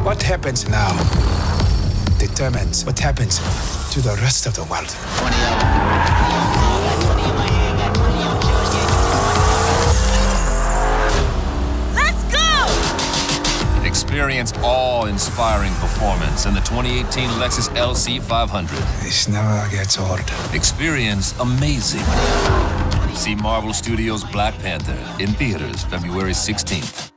What happens now determines what happens to the rest of the world. Let's go! Experience awe-inspiring performance in the 2018 Lexus LC 500. This never gets old. Experience amazing. See Marvel Studios' Black Panther in theaters February 16th.